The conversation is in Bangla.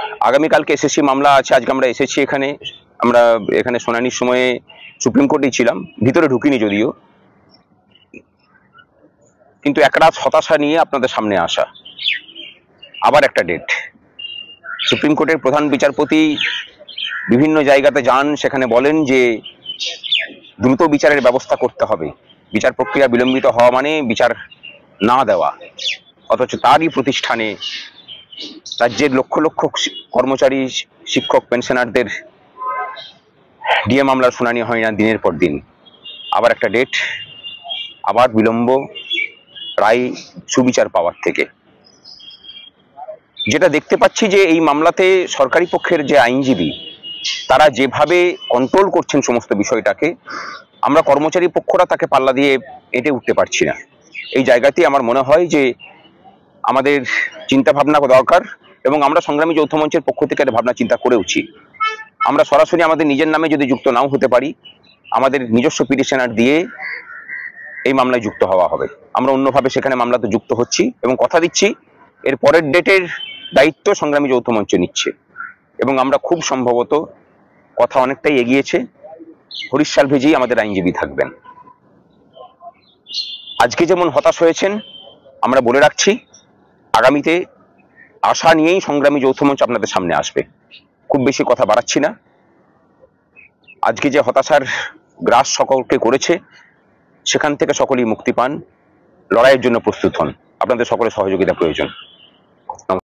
আগামীকালকে এসএসসি মামলা আছে। আজকে আমরা এসেছি এখানে। আমরা এখানে শুনানির সময়ে সুপ্রিম কোর্টেই ছিলাম, ভিতরে ঢুকিনি যদিও, কিন্তু একরাত হতাশা নিয়ে আপনাদের সামনে আসা। আবার একটা ডেট। সুপ্রিম কোর্টের প্রধান বিচারপতি বিভিন্ন জায়গাতে যান, সেখানে বলেন যে দ্রুত বিচারের ব্যবস্থা করতে হবে, বিচার প্রক্রিয়া বিলম্বিত হওয়া মানে বিচার না দেওয়া। অথচ তারই প্রতিষ্ঠানে রাজ্যের লক্ষ লক্ষ কর্মচারী, শিক্ষক, পেনশনারদের ডিএ মামলার শুনানি হয় না দিনের পর দিন। আবার একটা ডেট, আবার বিলম্ব রায় সুবিচার পাওয়ার থেকে। যেটা দেখতে পাচ্ছি যে এই মামলাতে সরকারি পক্ষের যে আইনজীবী, তারা যেভাবে কন্ট্রোল করছেন সমস্ত বিষয়টাকে, আমরা কর্মচারী পক্ষরা তাকে পাল্লা দিয়ে এঁটে উঠতে পারছি না। এই জায়গাতেই আমার মনে হয় যে আমাদের চিন্তা ভাবনা দরকার, এবং আমরা সংগ্রামী যৌথ মঞ্চের পক্ষ থেকে ভাবনা চিন্তা করেওছি। আমরা সরাসরি আমাদের নিজের নামে যদি যুক্ত নাও হতে পারি, আমাদের নিজস্ব পিটিশনার দিয়ে এই মামলায় যুক্ত হওয়া হবে। আমরা অন্যভাবে সেখানে মামলাতে যুক্ত হচ্ছি এবং কথা দিচ্ছি এর পরের ডেটের দায়িত্ব সংগ্রামী যৌথ মঞ্চ নিচ্ছে। এবং আমরা খুব সম্ভবত, কথা অনেকটাই এগিয়েছে, হরিশ সালভেজি আমাদের আইনজীবী থাকবেন। আজকে যেমন হতাশ হয়েছেন, আমরা বলে রাখছি আগামীতে আশা নিয়েই সংগ্রামী যৌথ মঞ্চ আপনাদের সামনে আসবে। খুব বেশি কথা বাড়াচ্ছি না। আজকে যে হতাশার গ্রাস সকলকে করেছে, সেখান থেকে সকলেই মুক্তি পান, লড়াইয়ের জন্য প্রস্তুত হন। আপনাদের সকলের সহযোগিতা প্রয়োজন।